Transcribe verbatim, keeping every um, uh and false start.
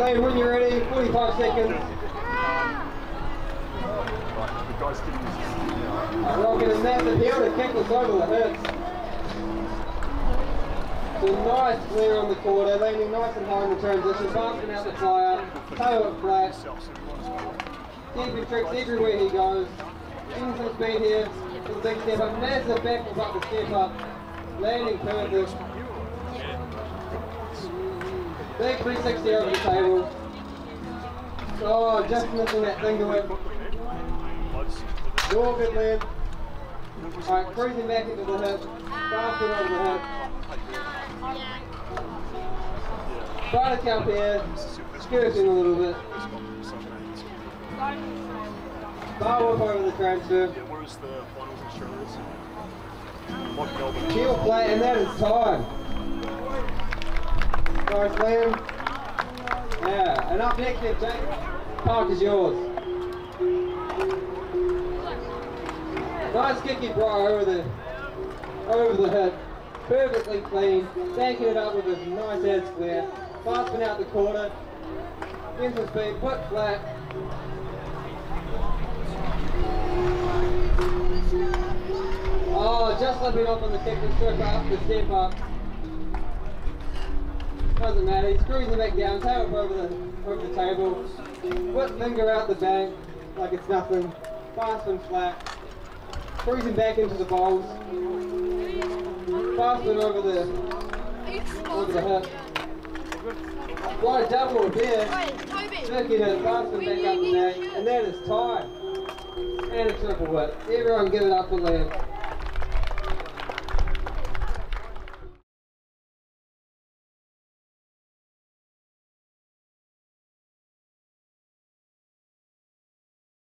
Lane, when you're ready, forty-five seconds. Rocking a massive heel to kick us over the hips. So nice clear on the quarter, landing nice and high in the transition, bouncing out the flyer, tail it flat. Keeping tricks everywhere he goes. Getting some speed here. It's a big step up, massive back up the step up. Landing perfect. Big three sixty over the table. Oh, just missing that thing to it. Real good land. Alright, cruising back into the hip. Faster over the hip. Buttercup here. Skirting a little bit. Bar whip over the transfer. Heel flat, and that is time. Nice land. Yeah, and up next there, Jake. Park is yours. Nice kicky bra over the over the hip. Perfectly clean. Banking it up with a nice head square. Fasten out the quarter. Getting some speed, foot flat. Oh, just slipping off on the kick and strip up, the step up. Doesn't matter, he's cruising back down, tail up over the, over the table. Foot finger out the bank, like it's nothing. Fast and flat. Cruising back into the bowls. Fasten over the, over the hip. What a double there. Jerking it, fasten back up the neck, and that is tied. And a triple whip. Everyone give it up for Liam.